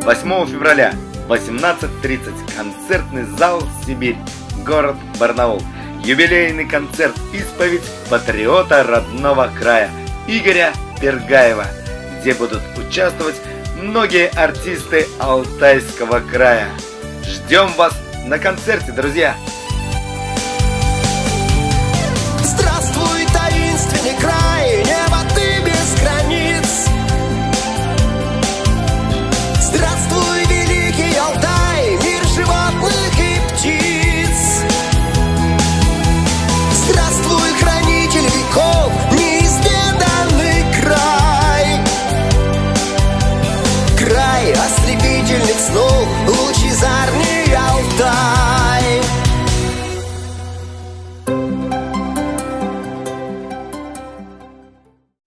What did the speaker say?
8 февраля, 18:30, концертный зал «Сибирь», город Барнаул. Юбилейный концерт «Исповедь патриота родного края» Игоря Пергаева, где будут участвовать многие артисты Алтайского края. Ждем вас на концерте, друзья!